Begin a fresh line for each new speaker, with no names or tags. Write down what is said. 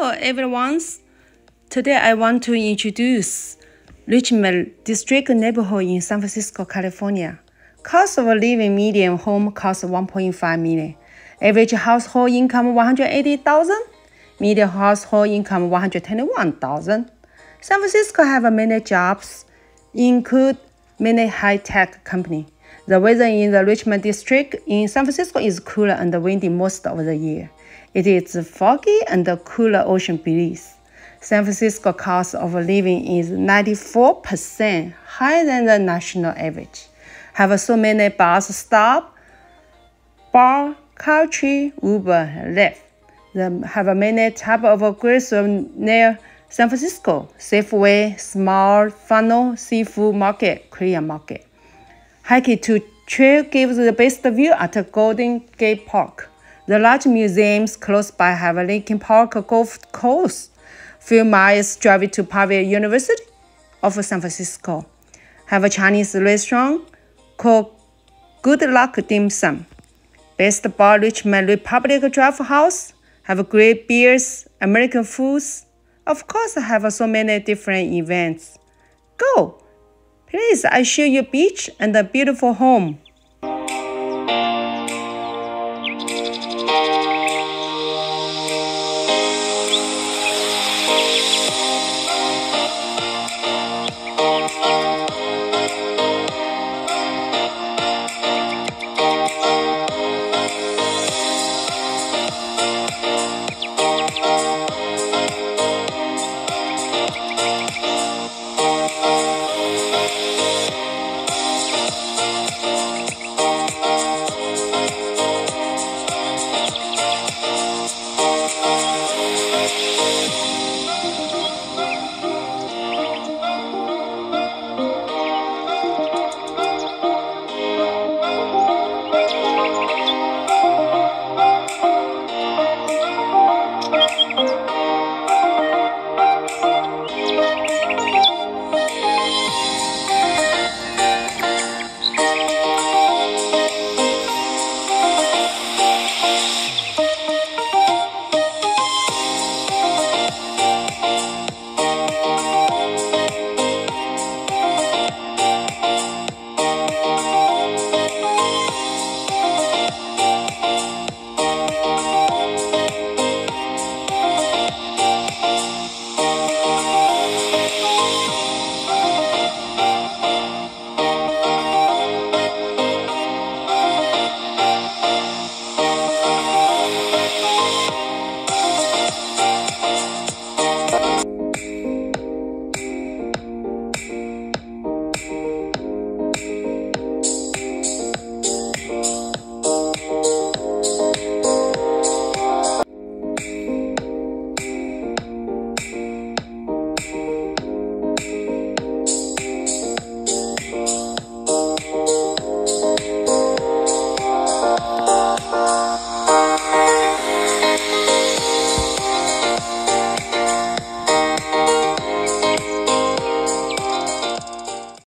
Hello everyone. Today I want to introduce Richmond District neighborhood in San Francisco, California. Cost of living median home costs $1.5 million. Average household income $180,000. Median household income $121,000. San Francisco have many jobs, include many high-tech companies. The weather in the Richmond district in San Francisco is cooler and windy most of the year. It is foggy and cooler ocean breeze. San Francisco cost of living is 94% higher than the national average. Have so many bus stops, bar, country, Uber, Lyft. They have many types of groceries near San Francisco: Safeway, Small Funnel, Seafood Market, Korean Market. Hiking to trail gives the best view at Golden Gate Park. The large museums close by have Lincoln Park Golf Course, few miles driving to Pavia University of San Francisco. Have a Chinese restaurant called Good Luck Dim Sum. Best Bar Richmond Republic Draft House. Have great beers, American foods. Of course, have so many different events. Go! Please, I show you beach and a beautiful home.